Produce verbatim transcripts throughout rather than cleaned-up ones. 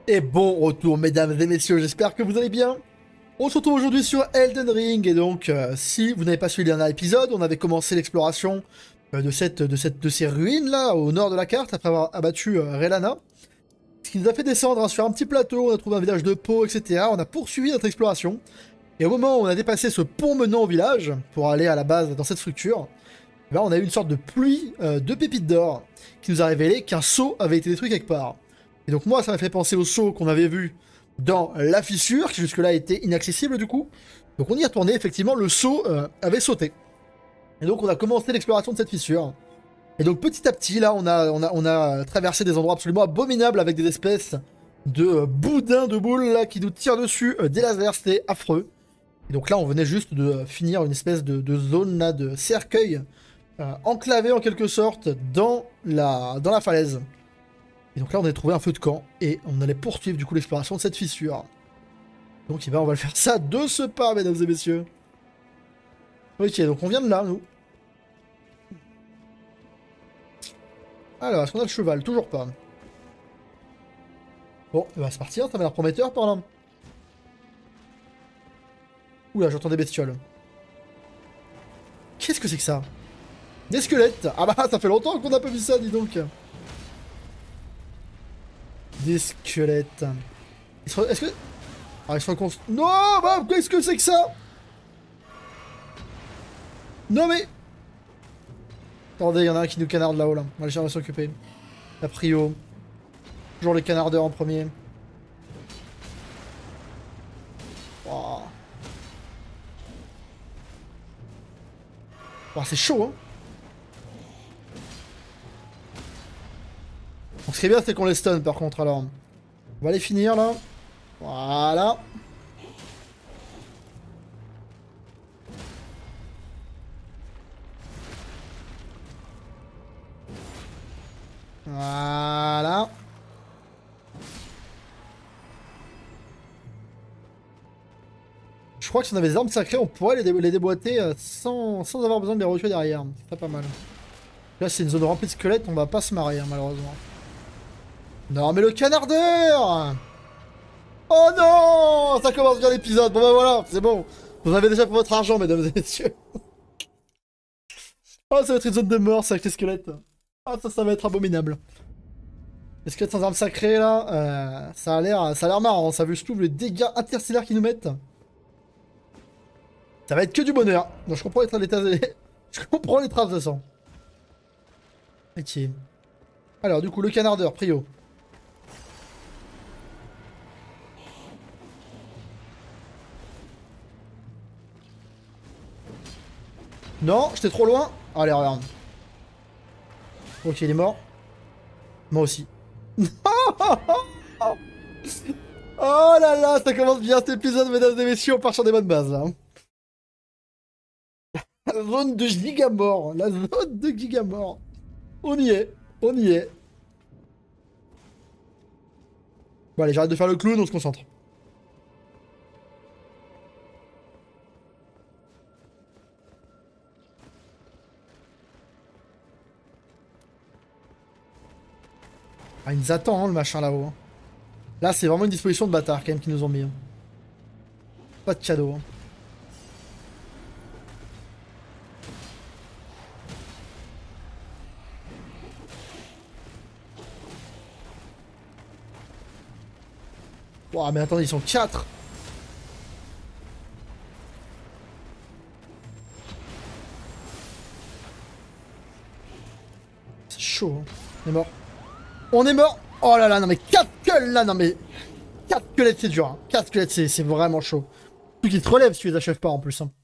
Et bon retour mesdames et messieurs, j'espère que vous allez bien. On se retrouve aujourd'hui sur Elden Ring et donc euh, si vous n'avez pas suivi le dernier épisode, on avait commencé l'exploration euh, de, cette, de, cette, de ces ruines là au nord de la carte après avoir abattu euh, Relana. Ce qui nous a fait descendre hein, sur un petit plateau, on a trouvé un village de peau, et cetera. On a poursuivi notre exploration et au moment où on a dépassé ce pont menant au village pour aller à la base dans cette structure, eh ben, on a eu une sorte de pluie euh, de pépites d'or qui nous a révélé qu'un seau avait été détruit quelque part. Et donc moi, ça m'a fait penser au saut qu'on avait vu dans la fissure, qui jusque-là était inaccessible du coup. Donc on y a tourné, effectivement, le saut euh, avait sauté. Et donc on a commencé l'exploration de cette fissure. Et donc petit à petit, là, on a, on a, on a traversé des endroits absolument abominables avec des espèces de euh, boudins de boules là, qui nous tirent dessus euh, des lasers, c'était affreux. Et donc là, on venait juste de euh, finir une espèce de, de zone là, de cercueil, euh, enclavé en quelque sorte dans la, dans la falaise. Et donc là, on a trouvé un feu de camp et on allait poursuivre du coup l'exploration de cette fissure. Donc eh ben, on va le faire ça de ce pas, mesdames et messieurs. Ok, donc on vient de là, nous. Alors, est-ce qu'on a le cheval? Toujours pas. Bon, eh ben, c'est parti, hein, ça m'a l'air prometteur par là. Oula, j'entends des bestioles. Qu'est-ce que c'est que ça? Des squelettes! Ah bah, ça fait longtemps qu'on n'a pas vu ça, dis donc. Des squelettes. Est-ce que... Ah, ils se recon... Non, bah, qu'est-ce que c'est que ça? Non, mais... Attendez, il y en a un qui nous canarde là-haut, là. On va aller s'en occuper. La prio. Toujours les canardeurs en premier. Oh. Oh, c'est chaud, hein. Donc, ce qui est bien, c'est qu'on les stun, par contre, alors. On va les finir, là. Voilà. Voilà. Je crois que si on avait des armes sacrées, on pourrait les, dé les déboîter euh, sans, sans avoir besoin de les retuer derrière. C'est pas mal. Là, c'est une zone remplie de squelettes, on va pas se marier, hein, malheureusement. Non, mais le canardeur! Oh non! Ça commence bien l'épisode. Bon, bah voilà, c'est bon. Vous avez déjà pour votre argent, mesdames et messieurs. Oh, ça va être une zone de mort, ça, avec les squelettes. Ah, ça, ça va être abominable. Les squelettes sans armes sacrées, là, euh, ça a l'air ça a l'air marrant. Ça a vu surtout les dégâts interstellaires qu'ils nous mettent. Ça va être que du bonheur. Donc, je comprends les traces de... Je comprends les traces de sang. Ok. Alors, du coup, le canardeur, prio. Non, j'étais trop loin. Allez, regarde. Ok, il est mort. Moi aussi. Oh là là, ça commence bien cet épisode, mesdames et messieurs. On part sur des bonnes bases, là. La zone de gigamort. La zone de gigamort. On y est. On y est. Bon, allez, j'arrête de faire le clown, on se concentre. Ah, il nous attend, hein, le machin là-haut. Hein. Là, c'est vraiment une disposition de bâtard, quand même, qu'ils nous ont mis. Hein. Pas de cadeau. Hein. Ouah, mais attendez, ils sont quatre. C'est chaud. Hein. On est mort. On est mort. Oh là là, non mais quatre gueules là, non mais... quatre squelettes, c'est dur. Hein. quatre squelettes, c'est vraiment chaud. Tout qui te relève si tu les achèves pas en plus. Hein.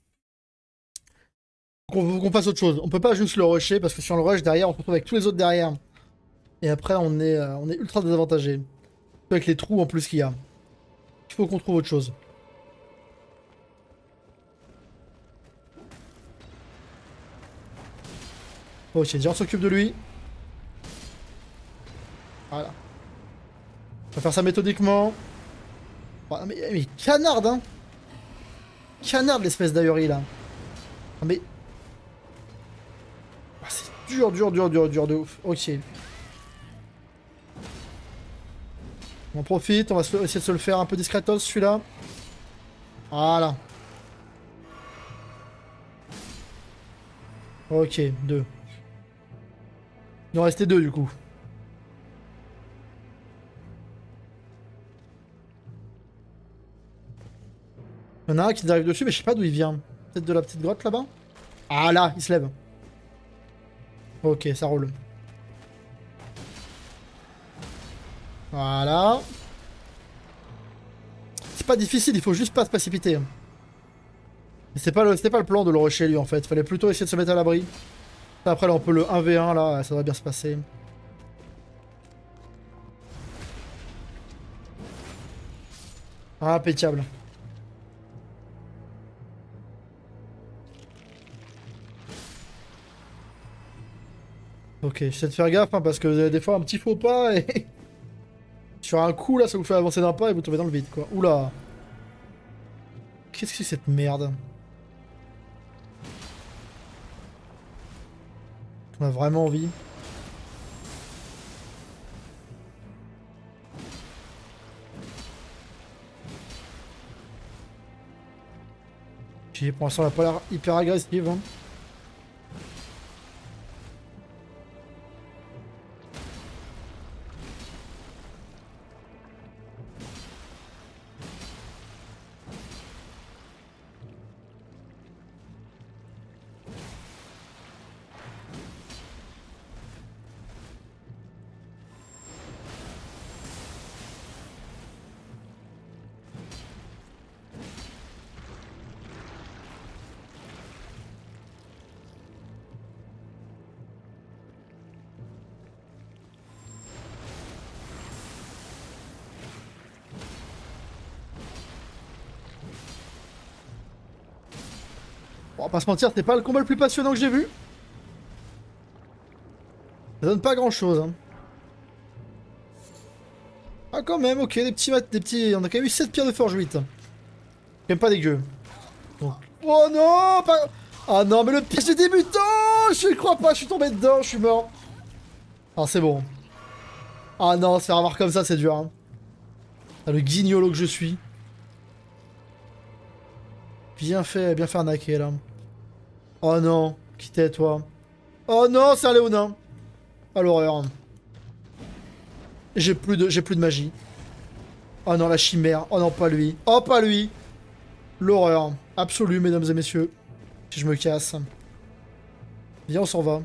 Qu'on qu'on fasse autre chose. On peut pas juste le rusher parce que si on le rush derrière, on se retrouve avec tous les autres derrière. Et après, on est, euh, on est ultra désavantagé. Avec les trous en plus qu'il y a. Il faut qu'on trouve autre chose. Ok, déjà on s'occupe de lui. Voilà. On va faire ça méthodiquement. Oh, mais, mais canarde, hein. Canarde l'espèce d'ahurie là. Non mais... Oh, c'est dur, dur, dur, dur, dur de ouf. Ok. On en profite, on va se- essayer de se le faire un peu discretos celui-là. Voilà. Ok, deux. Il en restait deux du coup. Il y en a un qui nous arrive dessus, mais je sais pas d'où il vient. Peut-être de la petite grotte là-bas? Ah là, il se lève. Ok, ça roule. Voilà. C'est pas difficile, il faut juste pas se précipiter. C'était pas, le... pas le plan de le rusher lui en fait. Fallait plutôt essayer de se mettre à l'abri. Après là on peut le un v un là, ça devrait bien se passer. Ah, impeccable. Ok, j'essaie de faire gaffe hein, parce que euh, des fois un petit faux pas et... Sur un coup là ça vous fait avancer d'un pas et vous tombez dans le vide quoi. Oula. Qu'est-ce que c'est cette merde? On a vraiment envie. Puis pour l'instant elle a pas l'air hyper agressive. Hein. Bon, on va pas se mentir, c'était pas le combat le plus passionnant que j'ai vu. Ça donne pas grand chose. Hein. Ah quand même, ok, des petits, des petits... On a quand même eu sept pierres de forge huit. Quand même pas dégueu. Donc... Oh non pas... Ah non, mais le piège des débutants. Je ne crois pas, je suis tombé dedans, je suis mort. Ah c'est bon. Ah non, se faire avoir comme ça, c'est dur. Hein. Ah, le guignolo que je suis. Bien fait, bien fait arnaquer là. Oh non, qui t'es toi? Oh non, c'est un léonin. Ah l'horreur. J'ai plus de, j'ai plus de magie. Oh non, la chimère. Oh non, pas lui. Oh, pas lui. L'horreur. Absolue, mesdames et messieurs. Si je me casse. Viens, on s'en va.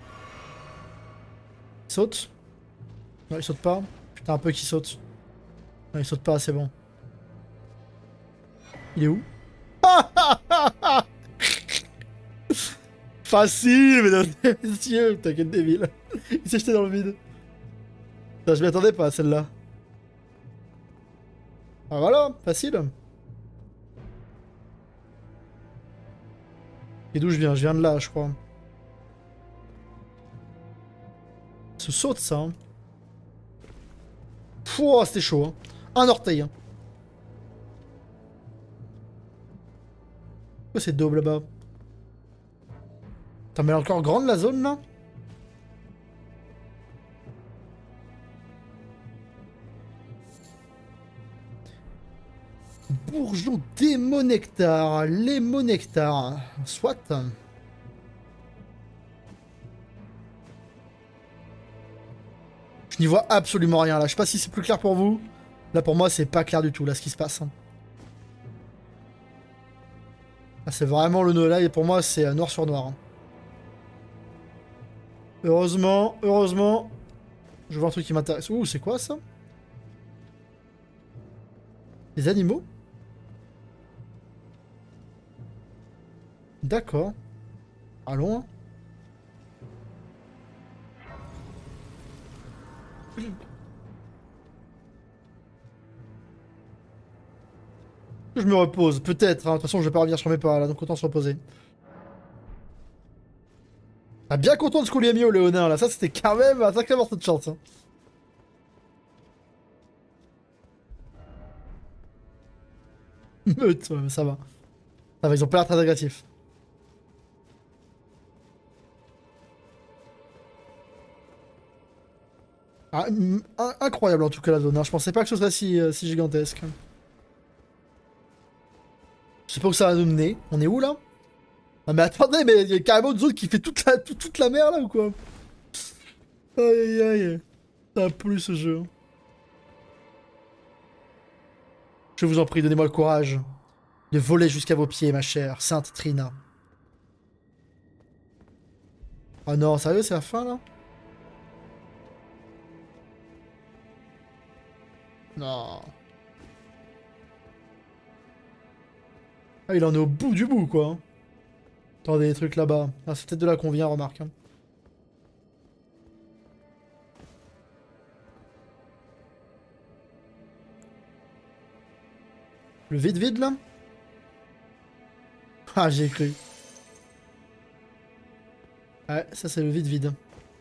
Il saute? Non, il saute pas. Putain, un peu qui saute. Non, il saute pas, c'est bon. Il est où? Facile, mesdames et messieurs. T'inquiète, débile. Il s'est jeté dans le vide. Putain, je m'y attendais pas à celle-là. Ah voilà, facile. Et d'où je viens? Je viens de là, je crois. Se saute ça. Hein. Pouah, c'était chaud. Hein. Un orteil. Hein. Pourquoi c'est double là-bas? T'as mais elle est encore grande la zone là? Bourgeon démonectar, lémonectar. Soit. Je n'y vois absolument rien là. Je sais pas si c'est plus clair pour vous. Là pour moi c'est pas clair du tout là ce qui se passe. Là c'est vraiment le nœud là et pour moi c'est noir sur noir. Heureusement, heureusement. Je vois un truc qui m'intéresse. Ouh, c'est quoi ça? Des animaux? D'accord. Allons. Hein. Je me repose, peut-être. Hein. De toute façon, je vais pas revenir sur mes pas là, donc autant se reposer. Ah, bien content de ce qu'on lui a mis au Léonin là. Ça, c'était quand même un sacré morceau de chance. Hein. Meute, ouais, ça va. Ça va, ils ont pas l'air très agressifs. Ah, in incroyable en tout cas la zone, hein. Je pensais pas que ce serait si, euh, si gigantesque. Je sais pas où ça va nous mener. On est où là? Ah mais attendez, mais il y a carrément une zone qui fait toute la, toute, toute la mer là ou quoi? Aïe aïe aïe. Ça a plu ce jeu. Je vous en prie, donnez-moi le courage de voler jusqu'à vos pieds, ma chère Sainte Trina. Oh non, sérieux, c'est la fin là? Non. Ah, il en est au bout du bout, quoi. Attendez, des trucs là-bas. Ah, c'est peut-être de là qu'on vient, remarque. Hein. Le vide-vide, là? Ah, j'ai cru. Ouais, ça, c'est le vide-vide.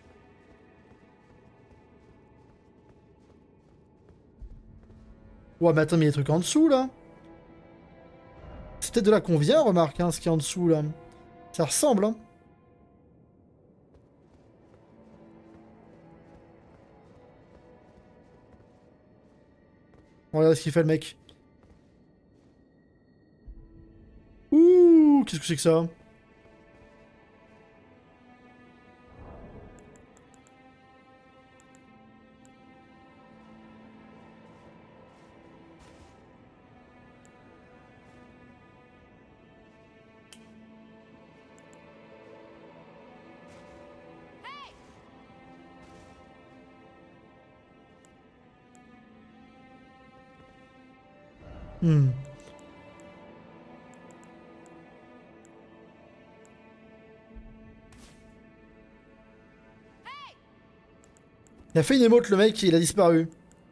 Ouais, mais attends, mais il y a des trucs en dessous, là. C'est peut-être de là qu'on vient, remarque, hein, ce qui est en dessous, là. Ça ressemble, hein. Regarde ce qu'il fait, le mec. Ouh, qu'est-ce que c'est que ça? Hmm. Il a fait une émote, le mec, il a disparu.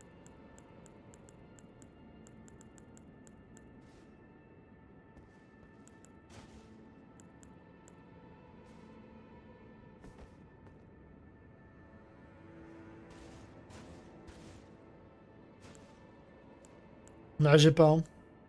Non, j'ai pas. Hein.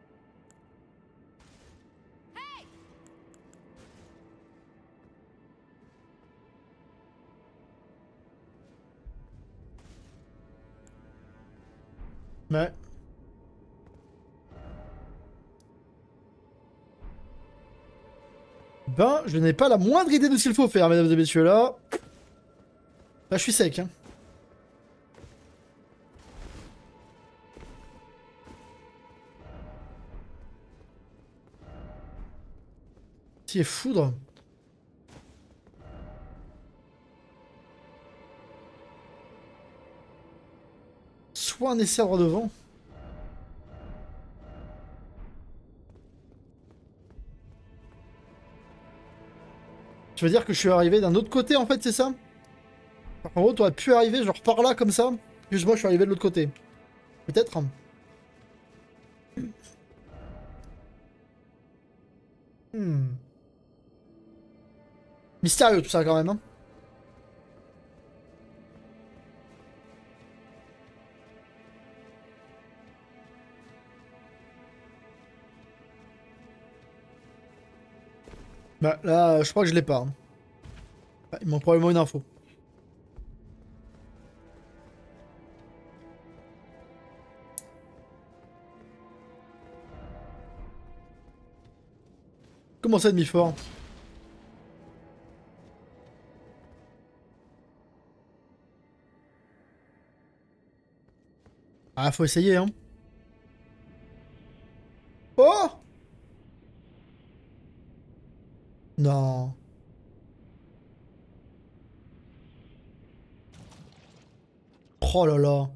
Ouais. Ben, je n'ai pas la moindre idée de ce qu'il faut faire, mesdames et messieurs, là. Là, je suis sec, hein. Si est foudre. Soit un essai droit devant. Tu veux dire que je suis arrivé d'un autre côté, en fait, c'est ça? En gros, t'aurais pu arriver genre par là, comme ça. Puis moi, je suis arrivé de l'autre côté. Peut-être. Hmm. Mystérieux tout ça, quand même, hein. Bah, là, je crois que je l'ai pas. Hein. Ah, il manque probablement une info. Comment ça, demi-fort? Ah, faut essayer, hein. Oh! Non. Oh là là.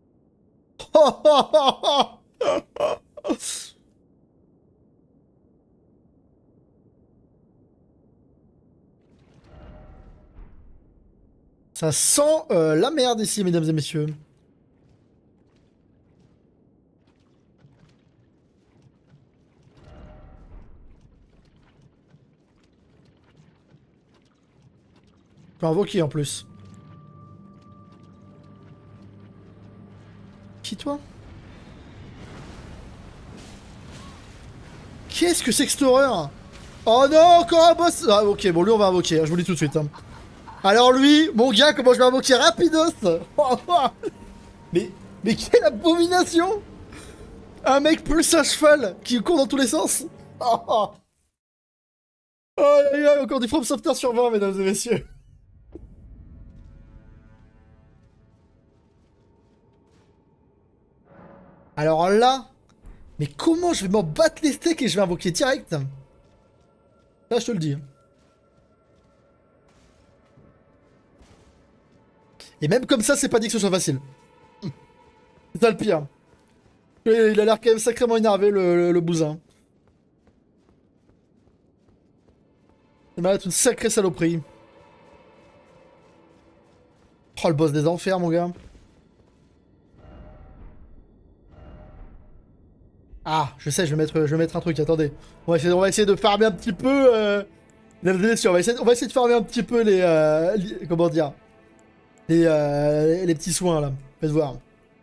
Ça sent euh, la merde ici, mesdames et messieurs. Je peux invoquer en plus. Qui toi? Qu'est-ce que c'est que cette horreur? Oh non, encore un boss! Ah ok, bon lui on va invoquer, je vous le dis tout de suite. Hein. Alors lui, mon gars, comment je vais invoquer rapidos. Mais, mais quelle abomination. Un mec plus un cheval qui court dans tous les sens. Oh, oh. Oh, aïe, aïe, encore du From Software sur vingt, mesdames et messieurs. Alors là, mais comment je vais m'en battre les steaks et je vais invoquer direct? Là, je te le dis. Et même comme ça, c'est pas dit que ce soit facile. C'est ça le pire. Il a l'air quand même sacrément énervé, le, le, le bousin. Il m'a l'air d'être une sacrée saloperie. Oh, le boss des enfers, mon gars. Ah, je sais, je vais mettre, je vais mettre un truc, attendez. On va essayer, on va essayer de farmer un petit peu... Euh... On va, essayer, on va essayer de farmer un petit peu les... Euh... les comment dire les, euh... les petits soins, là. Faites voir.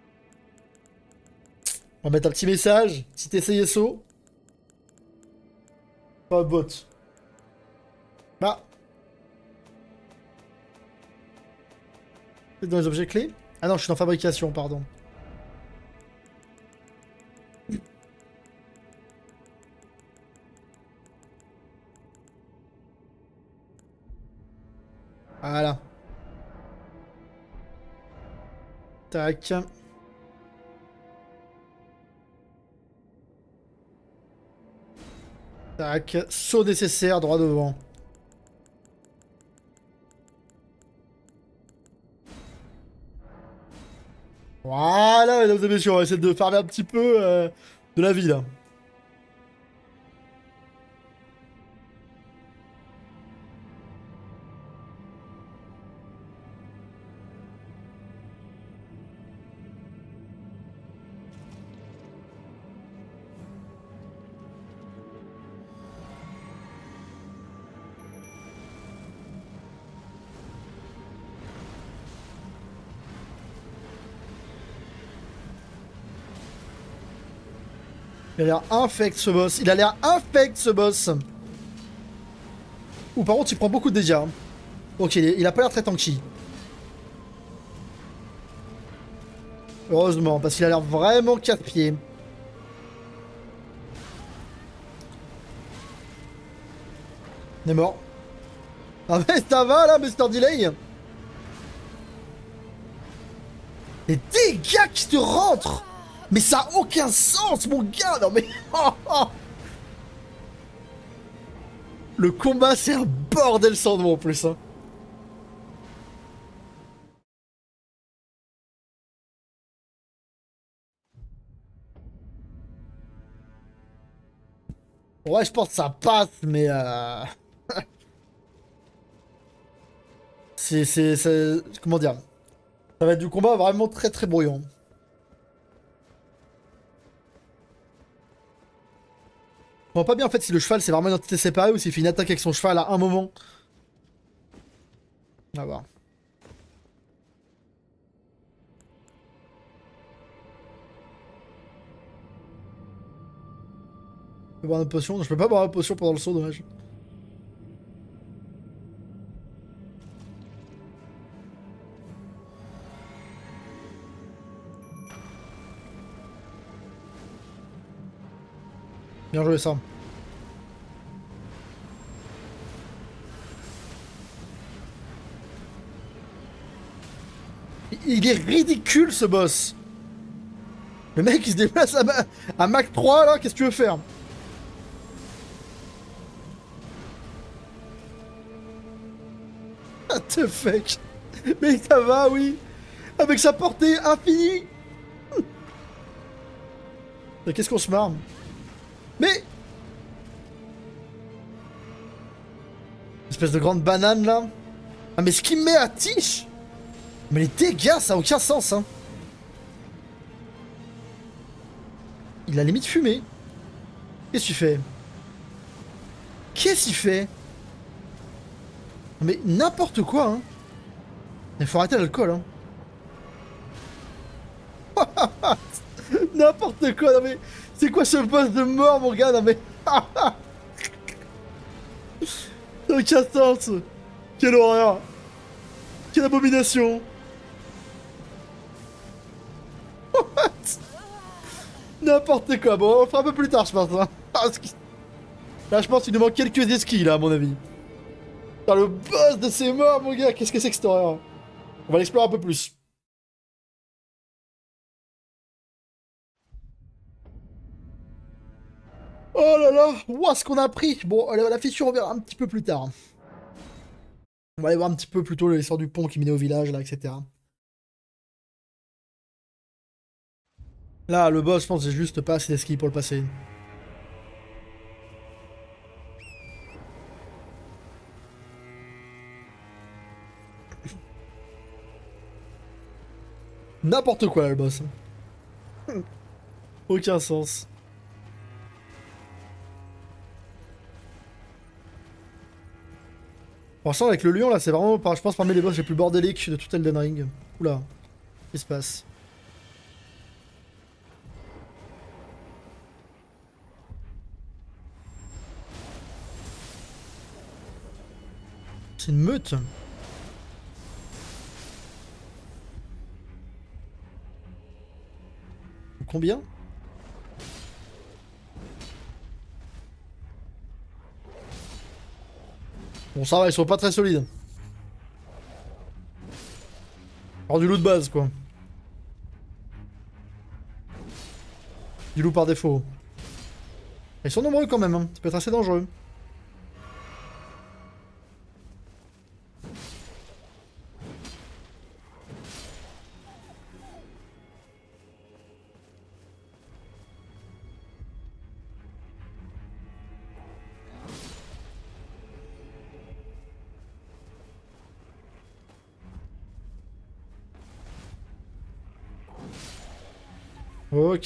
On va mettre un petit message. Si t'essayes S O. Pas bot. Bah. C'est dans les objets clés? Ah non, je suis en fabrication, pardon. Voilà. Tac. Tac. Saut nécessaire, droit devant. Voilà, mesdames et messieurs, on va essayer de farmer un petit peu euh, de la vie, là. Il a l'air infect ce boss. Il a l'air infect ce boss. Ouh, par contre, il prend beaucoup de dégâts. Ok, il a pas l'air très tanky. Heureusement, parce qu'il a l'air vraiment casse-pied. On est mort. Ah mais ça va là, mister Delay. Les dégâts qui te rentrent. Mais ça a aucun sens, mon gars. Non mais... Le combat, c'est un bordel sans nom en plus. Hein. Ouais, je pense que ça passe, mais... Euh... c'est... c'est... Comment dire? Ça va être du combat vraiment très très bruyant. Je comprends pas bien en fait si le cheval c'est vraiment une entité séparée ou s'il fait une attaque avec son cheval à un moment. On va voir. Je peux boire une potion? Non, je peux pas boire une potion pendant le saut, dommage. Bien joué ça. Il est ridicule ce boss. Le mec il se déplace à, ma... à Mach trois là, qu'est-ce que tu veux faire? What the fuck? Mais ça va, oui. Avec sa portée infinie. Qu'est-ce qu'on se marre? Mais... Espèce de grande banane là. Ah mais ce qu'il met à Tish. Mais les dégâts ça a aucun sens hein. Il a limite fumé. Qu'est-ce qu'il fait? Qu'est-ce qu'il fait? Mais n'importe quoi hein. Il faut arrêter l'alcool hein. N'importe quoi, non mais... C'est quoi ce boss de mort mon gars? Non mais... Ça n'a aucun sens. Quelle horreur. Quelle abomination! What? N'importe quoi. Bon, on fera un peu plus tard, je pense. Hein. Là, je pense qu'il nous manque quelques esquis, là, à mon avis. Putain, le boss de ces morts, mon gars. Qu'est-ce que c'est que cette horreur? On va l'explorer un peu plus. Oh là là! Ouah, ce qu'on a pris! Bon, allez, la fissure, on verra un petit peu plus tard. On va aller voir un petit peu plutôt l'histoire du pont qui menait au village, là, et cetera. Là, le boss, je pense, j'ai juste pas assez d'esquis pour le passer. N'importe quoi, là, le boss. Aucun sens. Pour l'instant, avec le lion, là, c'est vraiment, je pense, parmi les boss les plus bordéliques de tout Elden Ring. Oula, qu'est-ce qui se passe? C'est une meute. Combien? Bon, ça va, ils sont pas très solides. Alors du loot de base, quoi. Du loot par défaut. Ils sont nombreux quand même, hein. Ça peut être assez dangereux. Ok.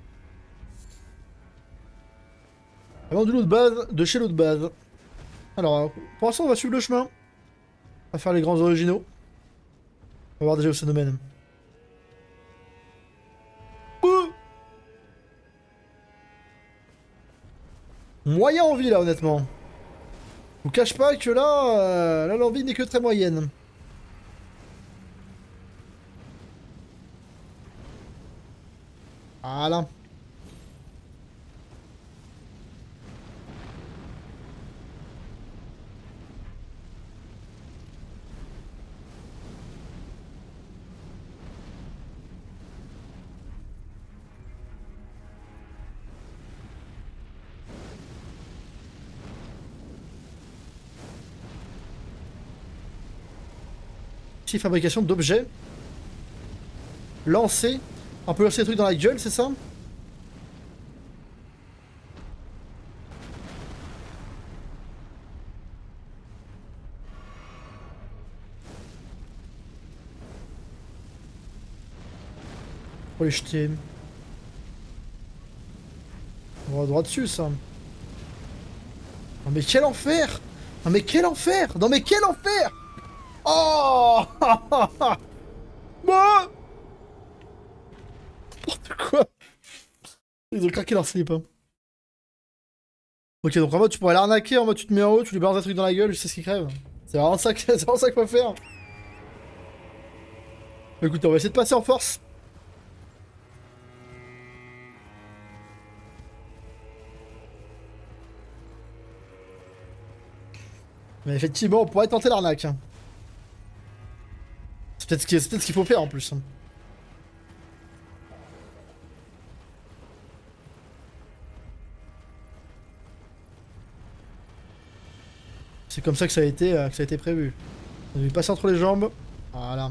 Avant du loot de base, de chez loot de base. Alors, pour l'instant, on va suivre le chemin. On va faire les grands originaux. On va voir déjà où ça nous mène. Ouh, moyen envie là, honnêtement. Je vous cache pas que là, euh, là l'envie n'est que très moyenne. Voilà. Ici, fabrication d'objets. Lancer. On peut lancer des trucs dans la gueule, c'est ça? Pour les jeter. On va droit dessus, ça. Non mais quel enfer! Non mais quel enfer! Non mais quel enfer! Oh! Moi! N'importe quoi! Ils ont craqué leur slip. Hein. Ok, donc en mode tu pourrais l'arnaquer, en mode tu te mets en haut, tu lui balances un truc dans la gueule, je sais ce qu'il crève. C'est vraiment ça qu'il vraiment ça qu'il faut faire. Écoute, on va essayer de passer en force. Mais effectivement, on pourrait tenter l'arnaque. Hein. C'est peut-être ce qu'il peut qu'il faut faire en plus. Hein. C'est comme ça que ça a été, euh, que ça a été prévu. On va lui passer entre les jambes. Voilà.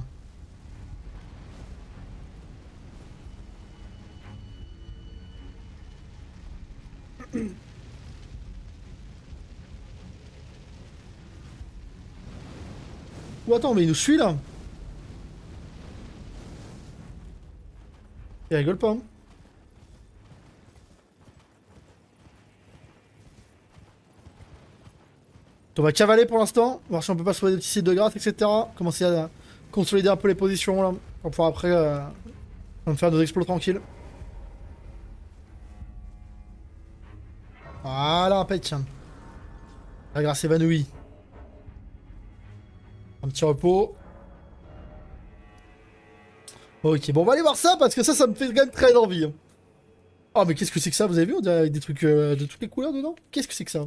Oh attends, mais il nous suit là. Il rigole pas. Hein. On va cavaler pour l'instant, voir si on peut pas trouver des petits sites de grâce, et cetera. Commencer à consolider un peu les positions là, pour pouvoir après euh, faire nos exploits tranquilles. Voilà, impec. La grâce évanouie. Un petit repos. Ok, bon, on va aller voir ça parce que ça, ça me fait quand même très envie. Hein. Oh, mais qu'est-ce que c'est que ça? Vous avez vu? On dirait avec des trucs euh, de toutes les couleurs dedans. Qu'est-ce que c'est que ça?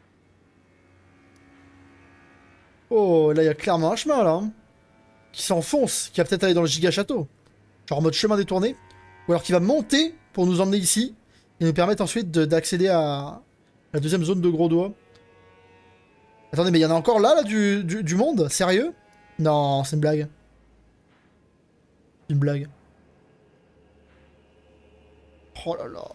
Oh, là, il y a clairement un chemin, là. Hein, qui s'enfonce, qui va peut-être aller dans le giga château. Genre en mode chemin détourné. Ou alors qui va monter pour nous emmener ici. Et nous permettre ensuite d'accéder à la deuxième zone de gros doigts. Attendez, mais il y en a encore là, là, du, du, du monde? Sérieux? Non, c'est une blague. C'est une blague. Oh là là.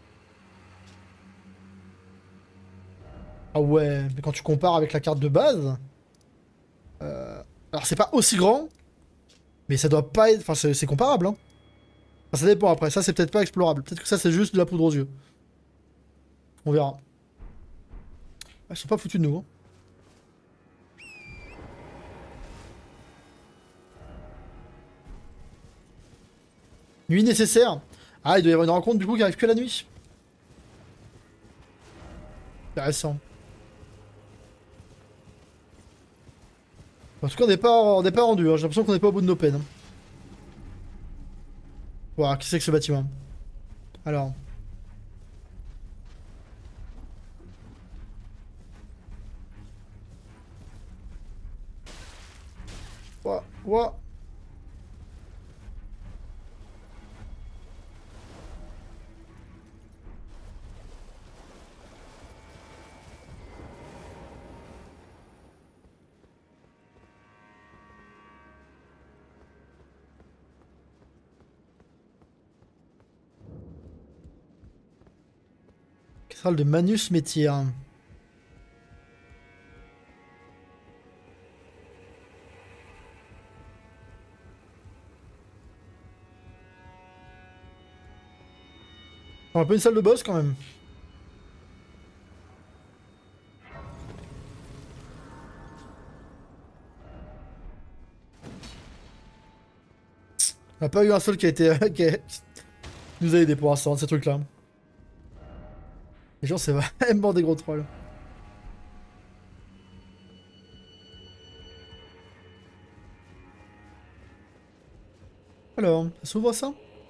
Ah ouais, mais quand tu compares avec la carte de base... Euh... Alors c'est pas aussi grand, mais ça doit pas être... Enfin, c'est comparable, hein. Enfin, ça dépend après, ça c'est peut-être pas explorable. Peut-être que ça c'est juste de la poudre aux yeux. On verra. Ah, ils sont pas foutus de nous, hein. Nuit nécessaire. Ah, il doit y avoir une rencontre du coup qui arrive que la nuit. Intéressant. En tout cas, on n'est pas, on n'est pas rendu. Hein. J'ai l'impression qu'on n'est pas au bout de nos peines. Voilà, qui c'est que ce bâtiment? Alors. Ouah, ouah. Cathédrale de Manus Métir. On a un peu une salle de boss quand même. On n'a pas eu un seul qui a été... qui, a... qui nous a aidé pour l'instant de ces trucs-là. Les gens, c'est vraiment des gros trolls. Alors, ça s'ouvre ça?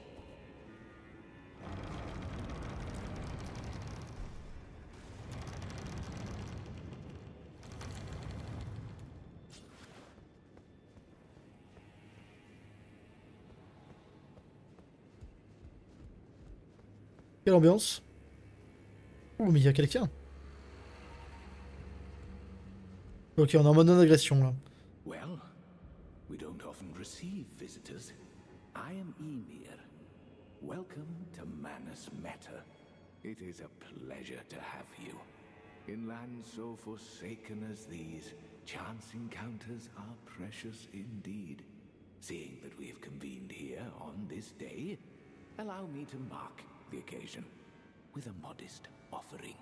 Quelle ambiance? Oh, mais il y a quelqu'un. Ok, on est en mode non-agression là. Well, we don't often receive visitors. I am Ymir. Welcome to Manus Meta. It is a pleasure to have you. In lands so forsaken as these, chance encounters are precious indeed. Seeing that we have convened here on this day, allow me to mark the occasion with a modest offering.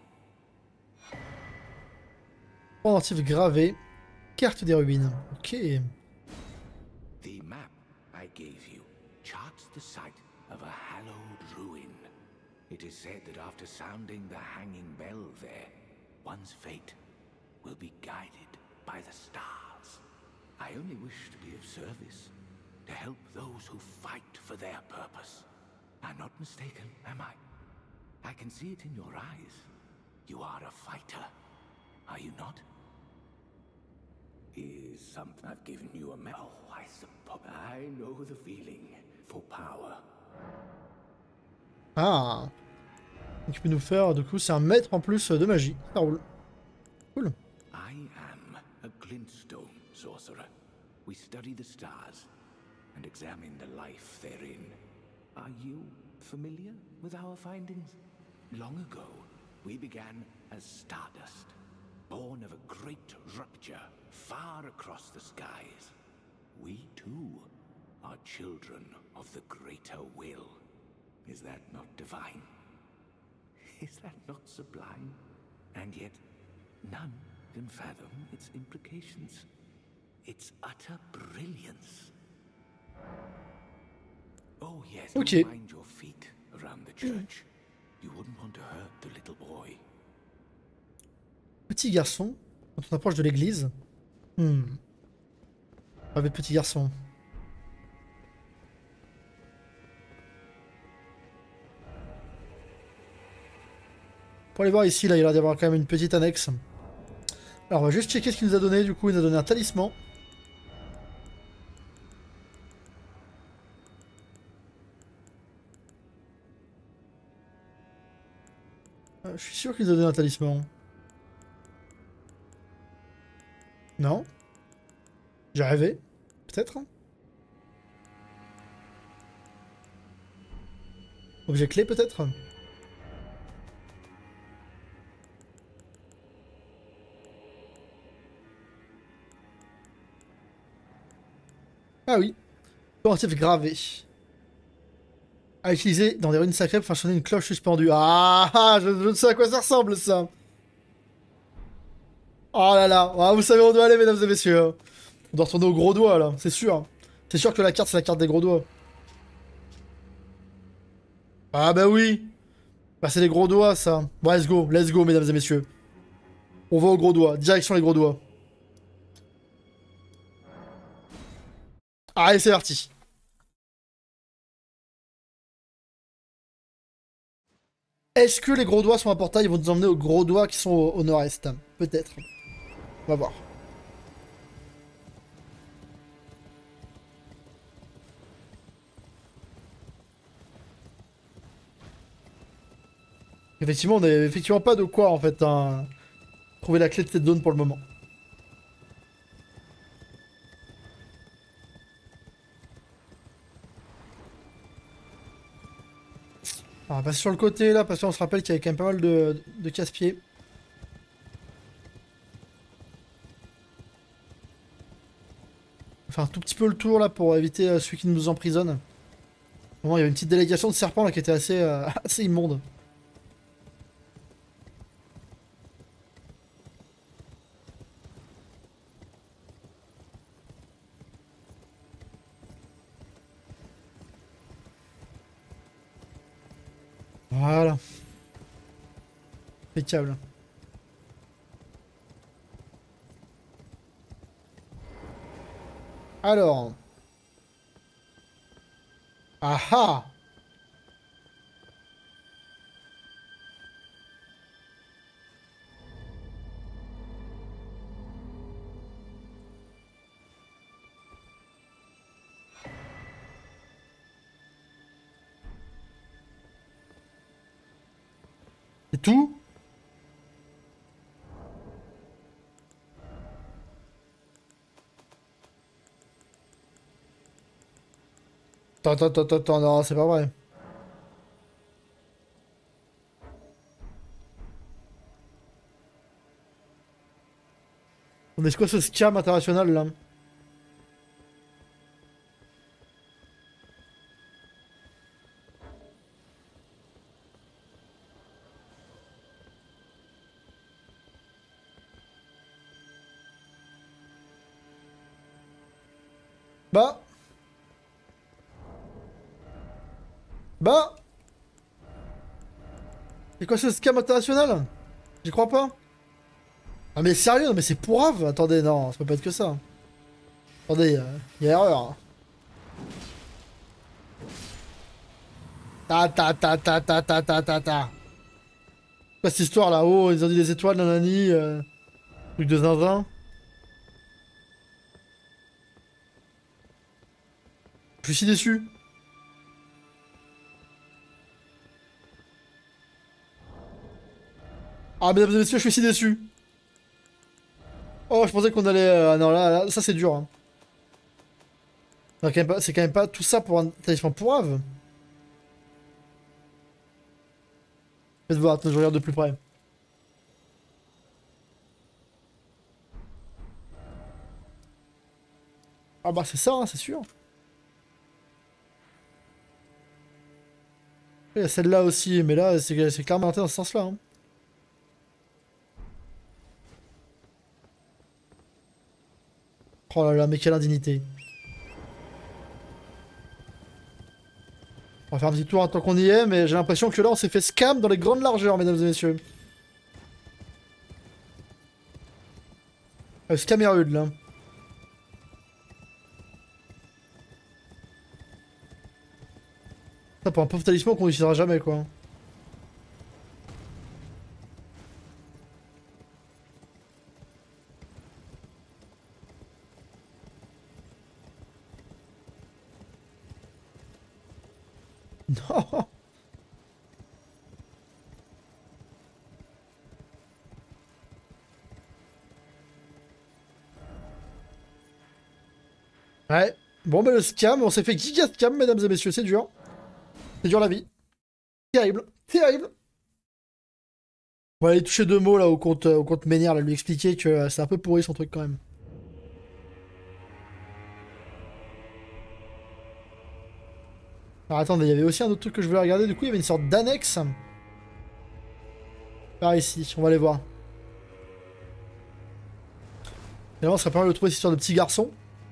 Pendentif gravé. Carte des ruines. Ok. The map I gave you charts the site of a hallowed ruin. It is said that after sounding the hanging bell there, one's fate will be guided by the stars. I only wish to be of service, to help those who fight for their purpose. I'm not mistaken, am I? I can see it in your eyes. You are a fighter, are you not? Is something I've given you a medal, I suppose. I know the feeling for power. Ah. Donc, tu peux nous faire, du coup, c'est un maître en plus de magie. Ça roule. Cool. I am a glintstone sorcerer. We study the stars and examine the life therein. Are you familiar with our findings? Long ago, we began as stardust, born of a great rupture far across the skies. We too are children of the greater will. Is that not divine? Is that not sublime? And yet, none can fathom its implications. Its utter brilliance. Oh yes, Okay. don't mind your feet around the church. You wouldn't want to hurt the little boy. Petit garçon. Quand on approche de l'église. Hmm. Avec petit garçon. Pour aller voir ici, là, il a l'air d'y avoir quand même une petite annexe. Alors, on va juste checker ce qu'il nous a donné. Du coup, il nous a donné un talisman. Euh, je suis sûr qu'il nous a donné un talisman. Non? J'ai rêvé? Peut-être? Objet clé, peut-être? Ah oui. Pendentif gravé. À utiliser dans des ruines sacrées pour faire sonner une cloche suspendue. Ah, ah je, je ne sais à quoi ça ressemble, ça. Oh là là. Ah, vous savez où on doit aller, mesdames et messieurs. On doit retourner au gros doigt, là. C'est sûr. C'est sûr que la carte, c'est la carte des gros doigts. Ah bah oui. Bah c'est les gros doigts, ça. Bon, let's go. Let's go, mesdames et messieurs. On va au gros doigt. Direction les gros doigts. Allez, c'est parti. Est-ce que les gros doigts sont un portail? Ils vont nous emmener aux gros doigts qui sont au, au nord-est? Peut-être. On va voir. Effectivement, on n'a effectivement pas de quoi, en fait, hein, trouver la clé de cette zone pour le moment. Alors, on va passer sur le côté, là, parce qu'on se rappelle qu'il y avait quand même pas mal de, de casse-pieds. On va faire un tout petit peu le tour, là, pour éviter euh, celui qui nous emprisonne. Au moment, il y avait une petite délégation de serpents, là, qui était assez, euh, assez immonde. Voilà. Impeccable. Alors. Ah ah! C'est tout? Attends, attends, attends, attends, non, c'est pas vrai. On est quoi ce scam international, là? Bah. Bah. C'est quoi ce scam international? J'y crois pas. Ah mais sérieux, non mais c'est pourrave. Attendez, non, ça peut pas être que ça. Attendez, il y a erreur. Ta ta ta ta ta ta ta ta ta. Quoi cette histoire là? Oh, ils ont dit des étoiles, nanani. Euh, truc de zinzin. Je suis si déçu. Ah mesdames et messieurs, je suis si déçu. Oh, je pensais qu'on allait... Euh, non, là, là, ça c'est dur. Hein. C'est quand, même pas... quand même pas tout ça pour un talisman pourrave. Faites voir, attends, je regarde de plus près. Ah bah c'est ça, hein, c'est sûr. Il y a celle-là aussi, mais là, c'est clairement dans ce sens-là. Hein. Oh là là, mais quelle indignité. On va faire un petit tour tant qu'on y est, mais j'ai l'impression que là, on s'est fait scam dans les grandes largeurs, mesdames et messieurs. Euh, scam et rude, là. Ça pour un pauvre talisman qu'on n'utilisera jamais, quoi. Non. Ouais. Bon, bah le scam, on s'est fait giga scam, mesdames et messieurs, c'est dur. C'est dur la vie. Terrible. Terrible. On va aller toucher deux mots là au compte, au compte Ménère, là, lui expliquer que euh, c'est un peu pourri son truc quand même. Alors attendez, il y avait aussi un autre truc que je voulais regarder, du coup il y avait une sorte d'annexe. Par ici, on va aller voir. Et là on serait pas mal de trouver cette histoire de petit garçon.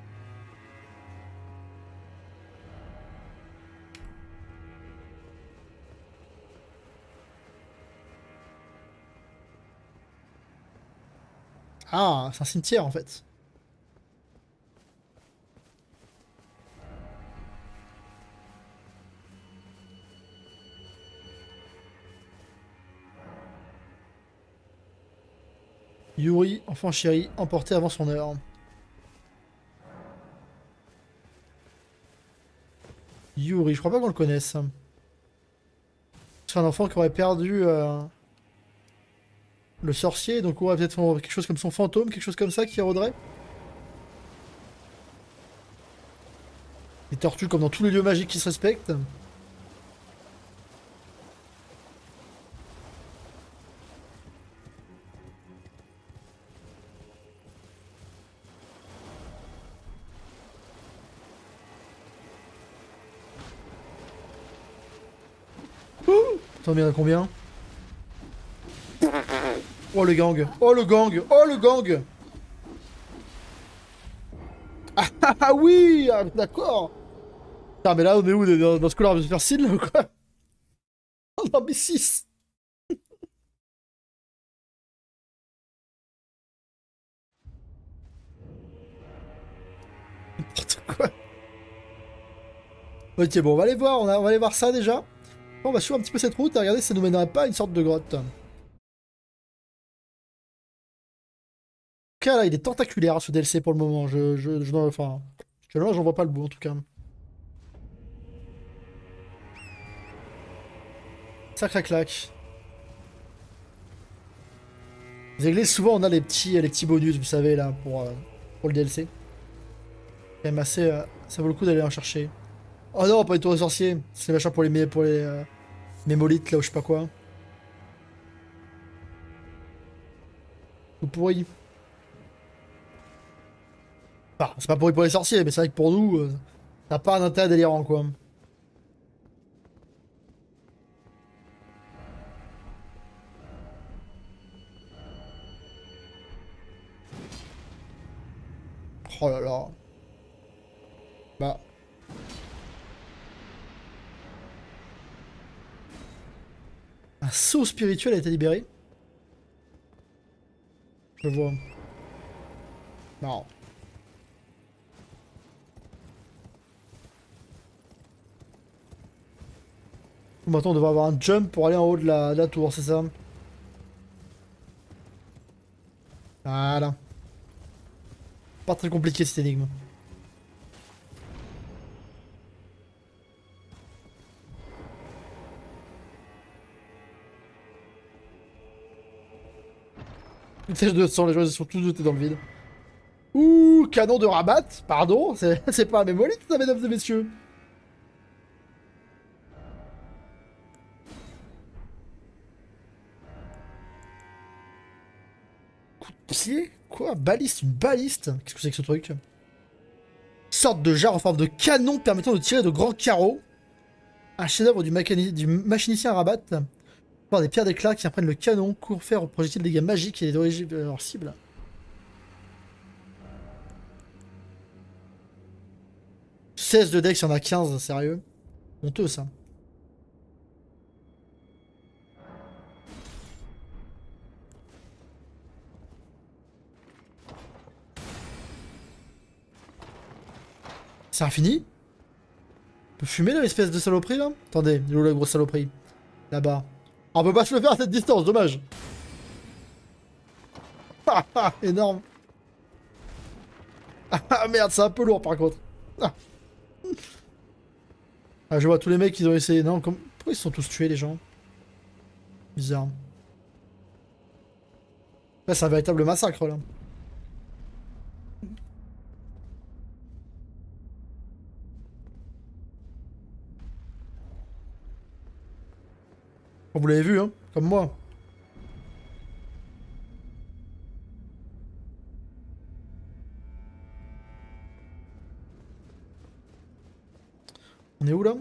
Ah, c'est un cimetière en fait. Yuri, enfant chéri, emporté avant son heure. Yuri, je crois pas qu'on le connaisse. C'est un enfant qui aurait perdu euh, le sorcier, donc aurait peut-être son- quelque chose comme son fantôme, quelque chose comme ça qui rôderait. Les tortues comme dans tous les lieux magiques qui se respectent. Attends, il y en a combien? Oh le gang! Oh le gang! Oh le gang! Ah ah, ah oui! Ah, d'accord! Ah mais là on est où? Dans, dans ce coup-là on va se faire signe là ou quoi? Oh non mais six! N'importe quoi! Ok bon on va aller voir, on, a- on va aller voir ça déjà. On va suivre un petit peu cette route et regarder si ça nous mènerait pas à une sorte de grotte. Ok là il est tentaculaire ce D L C pour le moment, je... je, je enfin... Actuellement j'en vois pas le bout en tout cas. Sacré claque. Les églises souvent on a les petits, les petits bonus vous savez là pour, euh, pour le D L C. Quand même assez... euh, ça vaut le coup d'aller en chercher. Oh non, pas une tour de sorcier. C'est les machins pour les, mé- pour les euh, mémolites là ou je sais pas quoi. Tout pourri. Enfin, c'est pas pourri pour les sorciers, mais c'est vrai que pour nous, euh, ça n'a pas un intérêt délirant quoi. Oh là là. Bah. Un sceau spirituel a été libéré. Je vois. Non. Maintenant on devrait avoir un jump pour aller en haut de la, de la tour, c'est ça? Voilà. Pas très compliqué cette énigme. Une flèche de sang, les joueurs sont tous jetés dans le vide. Ouh, canon de rabat, pardon, c'est c'est pas un mémolite ça, mesdames et messieurs. Pied? Quoi? Baliste? Une baliste? Qu'est-ce que c'est que ce truc? Sorte de jarre en forme de canon permettant de tirer de grands carreaux. Un chef-d'œuvre du, macani- du machinicien à rabat. Par des pierres d'éclat qui imprègnent le canon, court faire au projectile de dégâts magiques et d'origine de leur cible. seize de dex, il y en a quinze, sérieux. Honteux ça. C'est infini? On peut fumer là, l'espèce de saloperie là? Attendez, il est où la grosse saloperie? Là-bas. Ah, on peut pas se le faire à cette distance, dommage. Ah ah, énorme. Ah merde, c'est un peu lourd par contre. Ah. Ah, je vois tous les mecs qui ont essayé. Non, comme... pourquoi ils se sont tous tués les gens? Bizarre. Là, c'est un véritable massacre là. Vous l'avez vu, hein, comme moi. On est où là?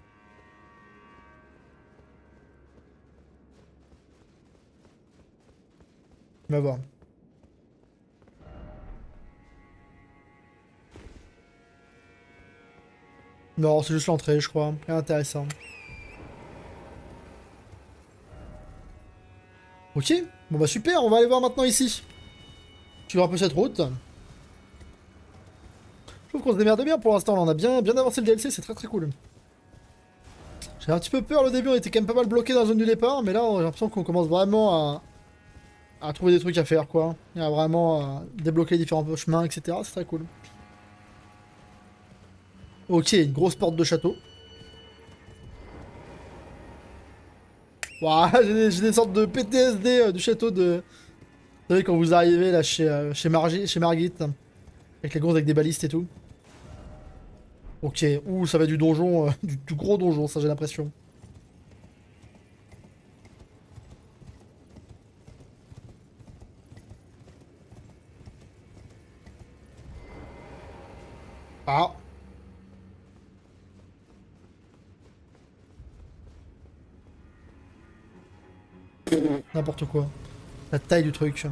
On va voir. Non, c'est juste l'entrée, je crois. Rien d'intéressant. Ok, bon bah super, on va aller voir maintenant ici. Tu vois un peu cette route. Je trouve qu'on se démerde bien pour l'instant, on a bien, bien avancé le D L C, c'est très très cool. J'avais un petit peu peur, le début on était quand même pas mal bloqué dans la zone du départ, mais là j'ai l'impression qu'on commence vraiment à... à trouver des trucs à faire quoi. Et à vraiment à débloquer les différents chemins, et cetera. C'est très cool. Ok, une grosse porte de château. Waouh, j'ai des, j'ai des sortes de P T S D euh, du château de... Vous savez quand vous arrivez là chez, euh, chez, Margit, chez Margit, avec les gonzes avec des balistes et tout. Ok, ouh, ça va être du donjon, euh, du, du gros donjon, ça j'ai l'impression. Ah. N'importe quoi. La taille du truc.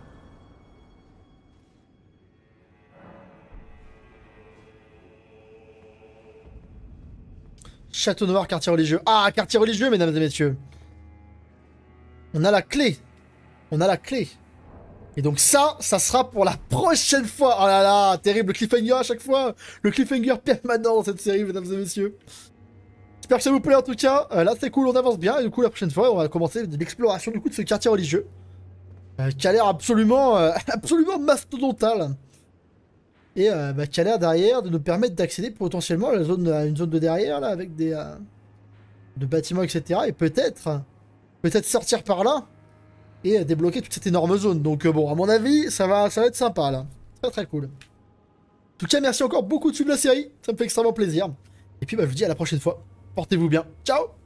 Château Noir, quartier religieux. Ah, quartier religieux, mesdames et messieurs. On a la clé. On a la clé. Et donc ça, ça sera pour la prochaine fois. Oh là là, terrible cliffhanger à chaque fois. Le cliffhanger permanent dans cette série, mesdames et messieurs. J'espère que ça vous plaît en tout cas. Euh, là, c'est cool, on avance bien. Et du coup, la prochaine fois, on va commencer l'exploration du coup de ce quartier religieux. Euh, qui a l'air absolument, euh, absolument mastodontal. Et euh, bah, qui a l'air derrière de nous permettre d'accéder potentiellement à, la zone, à une zone de derrière, là, avec des euh, de bâtiments, et cetera. Et peut-être, peut-être sortir par là et euh, débloquer toute cette énorme zone. Donc euh, bon, à mon avis, ça va, ça va être sympa, là. Très très cool. En tout cas, merci encore beaucoup de suivre la série. Ça me fait extrêmement plaisir. Et puis, bah, je vous dis à la prochaine fois. Portez-vous bien. Ciao!